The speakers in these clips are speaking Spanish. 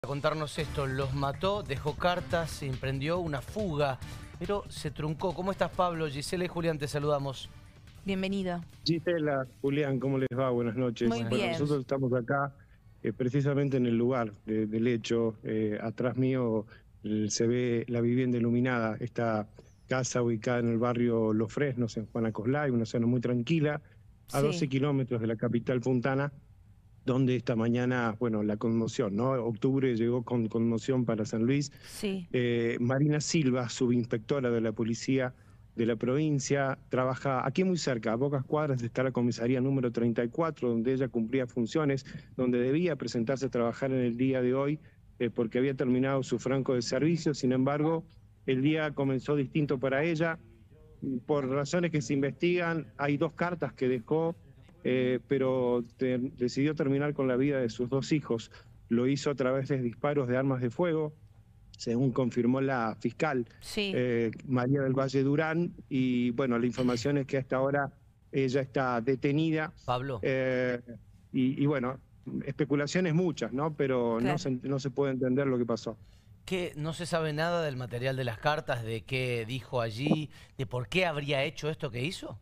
Contarnos esto, los mató, dejó cartas, se emprendió una fuga, pero se truncó. ¿Cómo estás, Pablo? Gisela y Julián, te saludamos. Bienvenido. Gisela, Julián, ¿cómo les va? Buenas noches. Muy bien. Nosotros estamos acá precisamente en el lugar del hecho. Atrás mío se ve la vivienda iluminada, esta casa ubicada en el barrio Los Fresnos, en Juan Acoslay, una zona muy tranquila, a 12 kilómetros de la capital puntana, donde esta mañana, bueno, la conmoción, ¿no? Octubre llegó con conmoción para San Luis. Sí. Marina Silva, subinspectora de la policía de la provincia, trabaja aquí muy cerca, a pocas cuadras está la comisaría número 34, donde ella cumplía funciones, donde debía presentarse a trabajar en el día de hoy, porque había terminado su franco de servicio. Sin embargo, el día comenzó distinto para ella. Por razones que se investigan, hay 2 cartas que dejó, pero decidió terminar con la vida de sus 2 hijos. Lo hizo a través de disparos de armas de fuego, según confirmó la fiscal María del Valle Durán. Y bueno, la información es que hasta ahora ella está detenida. Pablo. Y bueno, especulaciones muchas, ¿no? Pero claro, no se puede entender lo que pasó. ¿Qué? ¿No se sabe nada del material de las cartas, de qué dijo allí, de por qué habría hecho esto que hizo?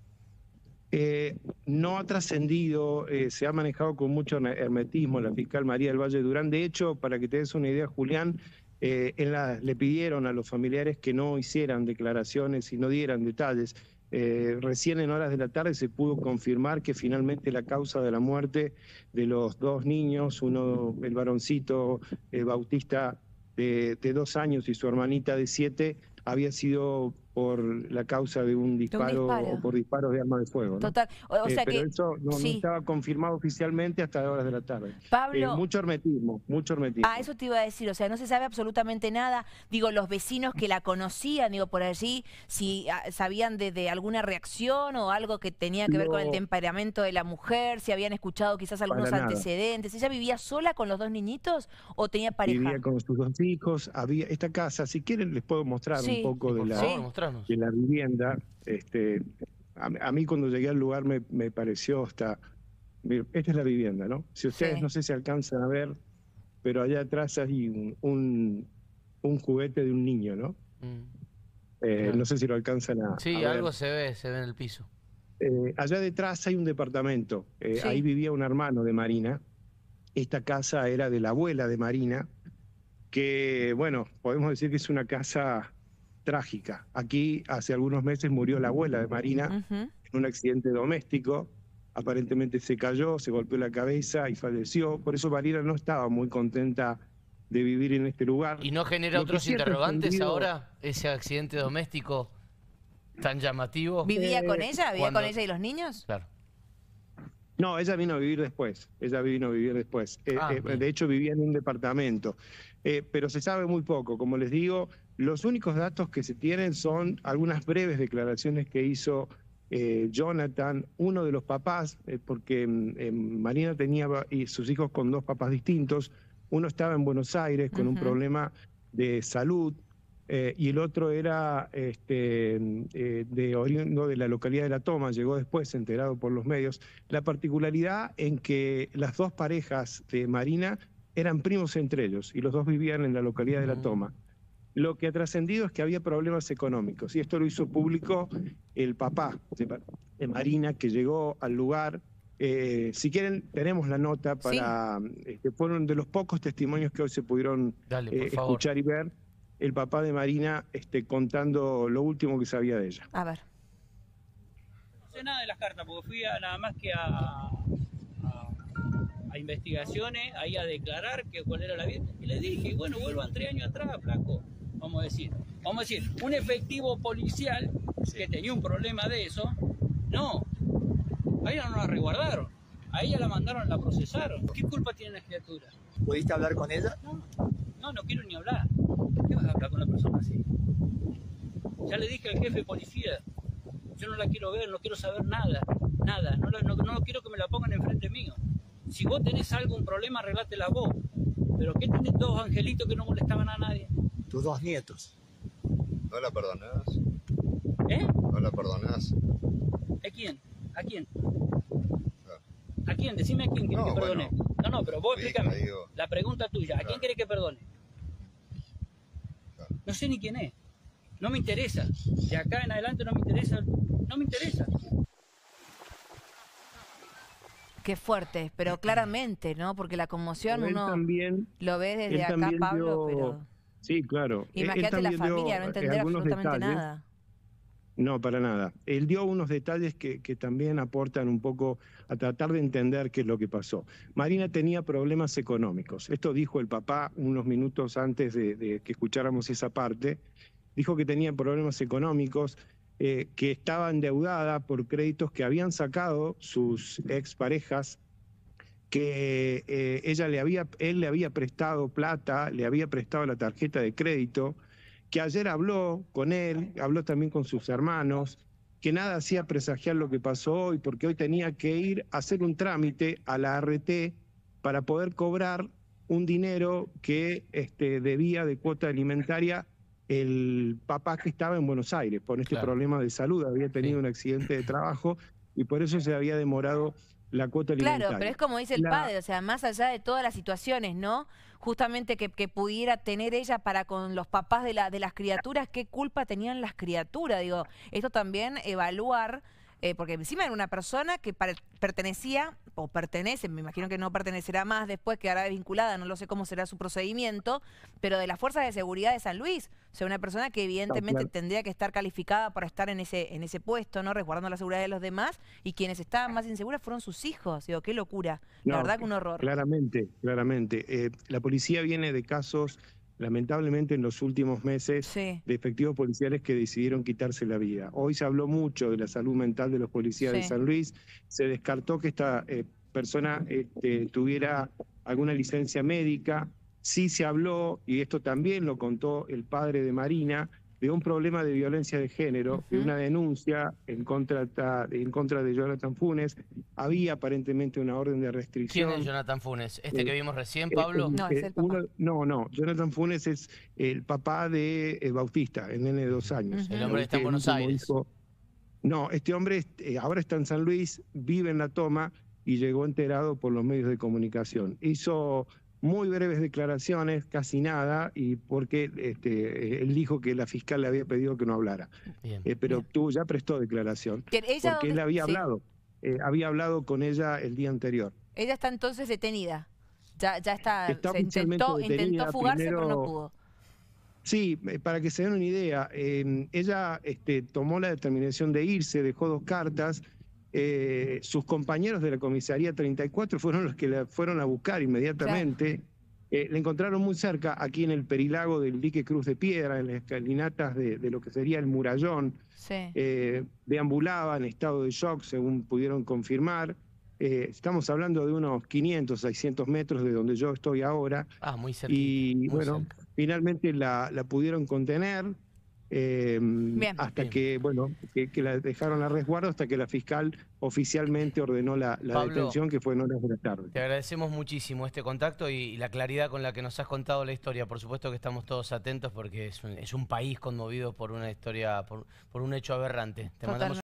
No ha trascendido, se ha manejado con mucho hermetismo la fiscal María del Valle Durán. De hecho, para que te des una idea, Julián, le pidieron a los familiares que no hicieran declaraciones y no dieran detalles. Recién en horas de la tarde se pudo confirmar que finalmente la causa de la muerte de los 2 niños, uno, el varoncito Bautista de 2 años y su hermanita de 7, había sido por la causa de un disparo o por disparos de arma de fuego, ¿no? Total. O sea pero que, eso no estaba confirmado oficialmente hasta horas de la tarde. Pablo, mucho hermetismo, mucho hermetismo. Ah, eso te iba a decir, o sea, no se sabe absolutamente nada. Digo, los vecinos que la conocían, digo, por allí, si sabían de alguna reacción o algo que tenía que ver con el temperamento de la mujer, si habían escuchado quizás algunos antecedentes. ¿Ella vivía sola con los 2 niñiñitos o tenía pareja? Vivía con sus 2 hijos. Había esta casa, si quieren les puedo mostrar un poco de la vivienda. A mí cuando llegué al lugar me pareció hasta... Esta es la vivienda, ¿no? Si ustedes no sé si alcanzan a ver, pero allá atrás hay un juguete de un niño, ¿no? No sé si lo alcanzan a ver. Algo se ve en el piso. Allá detrás hay un departamento. Ahí vivía un hermano de Marina. Esta casa era de la abuela de Marina, que, bueno, podemos decir que es una casa trágica. Aquí hace algunos meses murió la abuela de Marina en un accidente doméstico. Aparentemente se cayó, se golpeó la cabeza y falleció. Por eso Marina no estaba muy contenta de vivir en este lugar. ¿Y no genera otros interrogantes ahora ese accidente doméstico tan llamativo? ¿Vivía con ella? ¿Vivía con ella y los niños? Claro. No, ella vino a vivir después. De hecho, vivía en un departamento. Pero se sabe muy poco. Como les digo, los únicos datos que se tienen son algunas breves declaraciones que hizo Jonathan, uno de los papás, porque Marina tenía sus hijos con 2 papás distintos. Uno estaba en Buenos Aires con un problema de salud y el otro era oriundo de la localidad de La Toma, llegó después, enterado por los medios. La particularidad en que las 2 parejas de Marina eran primos entre ellos y los 2 vivían en la localidad de La Toma. Lo que ha trascendido es que había problemas económicos y esto lo hizo público el papá de Marina, que llegó al lugar. Si quieren, tenemos la nota para... fueron de los pocos testimonios que hoy se pudieron escuchar y ver. El papá de Marina contando lo último que sabía de ella. A ver. No sé nada de las cartas, porque fui nada más que a investigaciones, ahí a declarar cuál era la vida. Y le dije, bueno, vuelvan 3 años atrás, flaco. Vamos a decir, un efectivo policial que tenía un problema de eso, no, a ella no la resguardaron, a ella la mandaron, la procesaron. ¿Qué culpa tiene la criatura? ¿Pudiste hablar con ella? No quiero ni hablar. ¿Qué vas a hablar con una persona así? Ya le dije al jefe de policía, yo no la quiero ver, no quiero saber nada, no quiero que me la pongan enfrente mío. Si vos tenés algún problema, arreglátela vos. Pero ¿qué tenés 2 angelitos que no molestaban a nadie? Tus 2 nietos. ¿No la perdonás? ¿No la perdonás? ¿A quién? ¿A quién? ¿A quién? Decime a quién que te perdoné. Bueno, No, pero vos Sí, explícame. digo. La pregunta tuya, ¿a quién Claro. querés que perdone? Claro. No sé ni quién es. No me interesa. De acá en adelante no me interesa. No me interesa. Qué fuerte, pero claramente, ¿no? Porque la conmoción Él uno también, lo ve desde él acá, también Pablo, dio- pero Sí, claro. Él imagínate la también dio, familia, no entender algunos absolutamente detalles. nada. No, para nada. Él dio unos detalles que también aportan un poco a tratar de entender qué es lo que pasó. Marina tenía problemas económicos. Esto dijo el papá unos minutos antes de que escucháramos esa parte. Dijo que tenía problemas económicos, que estaba endeudada por créditos que habían sacado sus exparejas, que él le había prestado plata, le había prestado la tarjeta de crédito, que ayer habló con él, habló también con sus hermanos, que nada hacía presagiar lo que pasó hoy, porque hoy tenía que ir a hacer un trámite a la ART para poder cobrar un dinero que debía de cuota alimentaria el papá que estaba en Buenos Aires por este Claro. problema de salud, había tenido Sí. un accidente de trabajo y por eso se había demorado la cuota alimentaria. Claro, pero es como dice el padre, o sea, más allá de todas las situaciones, ¿no? Justamente que pudiera tener ella para con los papás de las criaturas, ¿qué culpa tenían las criaturas? Digo, esto también evaluar, porque encima era una persona que pertenecía, o pertenece, me imagino que no pertenecerá más después, quedará vinculada, no lo sé cómo será su procedimiento, pero de las fuerzas de seguridad de San Luis, o sea, una persona que evidentemente claro. tendría que estar calificada para estar en ese puesto, ¿no? Resguardando la seguridad de los demás, y quienes estaban más inseguras fueron sus hijos. Digo, qué locura. La No, verdad que un horror. Claramente, claramente. La policía viene de casos, lamentablemente en los últimos meses, Sí. de efectivos policiales que decidieron quitarse la vida. Hoy se habló mucho de la salud mental de los policías de Sí. San Luis. Se descartó que esta persona tuviera alguna licencia médica. Sí se habló, y esto también lo contó el padre de Marina, de un problema de violencia de género, de una denuncia en contra de Jonathan Funes. Había aparentemente una orden de restricción. ¿Quién es Jonathan Funes? ¿Este Eh, que vimos recién, Pablo? No, es el papá. No, Jonathan Funes es el papá de Bautista, el nene de 2 años. Ujú. El hombre que está en Buenos último Aires. hijo. No, este hombre ahora está en San Luis, vive en La Toma y llegó enterado por los medios de comunicación. Hizo muy breves declaraciones, casi nada, y porque él dijo que la fiscal le había pedido que no hablara. Bien. Pero Bien. ya prestó declaración, Que ella porque él dónde- había sí. hablado con ella el día anterior. Ella está entonces detenida. Ya está, Está se oficialmente intentó detenida, fugarse, pero no primero- pudo. Sí, para que se den una idea, ella tomó la determinación de irse, dejó 2 cartas. Sus compañeros de la comisaría 34 fueron los que la fueron a buscar inmediatamente. La encontraron muy cerca, aquí en el perilago del dique Cruz de Piedra, en las escalinatas de lo que sería el Murallón. Sí. Deambulaba en estado de shock, según pudieron confirmar. Estamos hablando de unos 500, 600 metros de donde yo estoy ahora. Ah, muy cerquita. Y muy bueno, cerca. finalmente la pudieron contener hasta Bien. que la dejaron a resguardo hasta que la fiscal oficialmente ordenó la Pablo, detención, que fue en horas de la tarde. Te agradecemos muchísimo este contacto y la claridad con la que nos has contado la historia. Por supuesto que estamos todos atentos porque es un país conmovido por una historia, por un hecho aberrante. Te mandamos